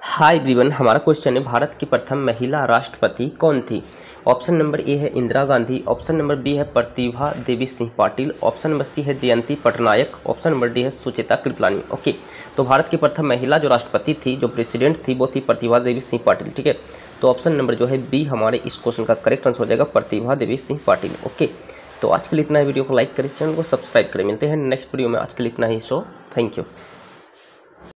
Hi everyone, हमारा question है भारत की प्रथम महिला राष्ट्रपति कौन थी। ऑप्शन नंबर ए है Indira Gandhi, option number B है Pratibha Devi Singh Patil, option number C है Jayanti Patnaik, option number D है सुचेता कृपलानी। ओके, तो भारत की प्रथम महिला जो राष्ट्रपति थी, जो प्रेसिडेंट थी, वो थी प्रतिभा देवी सिंह पाटिल। ठीक है, तो ऑप्शन नंबर जो है बी हमारे इस क्वेश्चन का करेक्ट आंसर हो जाएगा, प्रतिभा देवी सिंह पाटिल। ओके, तो आज के लिए इतना ही। वीडियो को लाइक करें, चैनल को सब्सक्राइब करें। मिलते हैं नेक्स्ट वीडियो में। आज के लिए इतना ही। So thank you.